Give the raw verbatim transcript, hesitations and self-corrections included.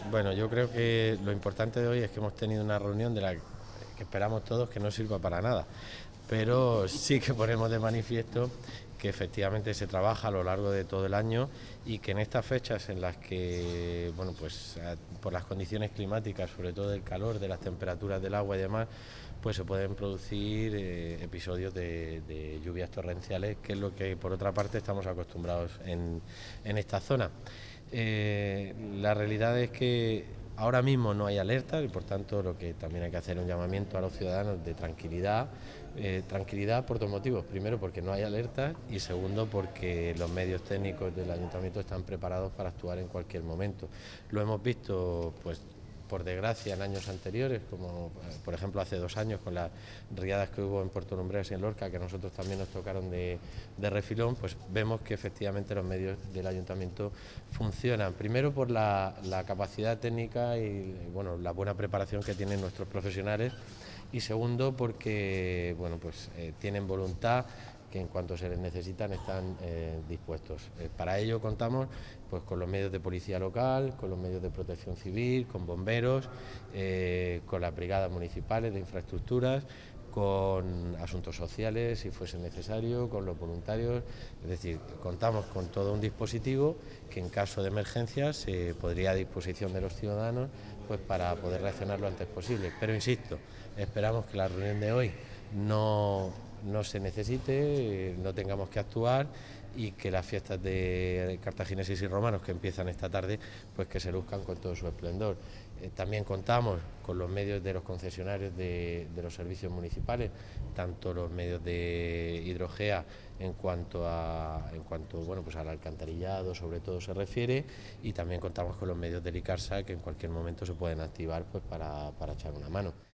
Bueno, yo creo que lo importante de hoy es que hemos tenido una reunión de la que esperamos todos que no sirva para nada, pero sí que ponemos de manifiesto que efectivamente se trabaja a lo largo de todo el año y que en estas fechas en las que, bueno, pues por las condiciones climáticas, sobre todo del calor, de las temperaturas del agua y demás, pues se pueden producir eh, episodios de, de lluvias torrenciales, que es lo que por otra parte estamos acostumbrados en, en esta zona. Eh, la realidad es que ahora mismo no hay alerta y por tanto lo que también hay que hacer es un llamamiento a los ciudadanos de tranquilidad, eh, tranquilidad por dos motivos: primero porque no hay alerta y segundo porque los medios técnicos del ayuntamiento están preparados para actuar en cualquier momento. Lo hemos visto, pues por desgracia, en años anteriores, como por ejemplo hace dos años con las riadas que hubo en Puerto Lumbreras y en Lorca, que a nosotros también nos tocaron de, de refilón, pues vemos que efectivamente los medios del ayuntamiento funcionan, primero por la, la capacidad técnica y bueno, la buena preparación que tienen nuestros profesionales, y segundo porque bueno, pues eh, tienen voluntad, que en cuanto se les necesitan están eh, dispuestos. Eh, para ello contamos pues con los medios de policía local, con los medios de protección civil, con bomberos, eh, con las brigadas municipales de infraestructuras, con asuntos sociales si fuese necesario, con los voluntarios. Es decir, contamos con todo un dispositivo que en caso de emergencia se podría a disposición de los ciudadanos pues para poder reaccionar lo antes posible. Pero insisto, esperamos que la reunión de hoy no no se necesite, no tengamos que actuar y que las fiestas de cartagineses y romanos que empiezan esta tarde pues que se luzcan con todo su esplendor. Eh, también contamos con los medios de los concesionarios de, de los servicios municipales, tanto los medios de Hidrogea en cuanto a en cuanto bueno pues al alcantarillado sobre todo se refiere, y también contamos con los medios de Licarsa que en cualquier momento se pueden activar pues para, para echar una mano.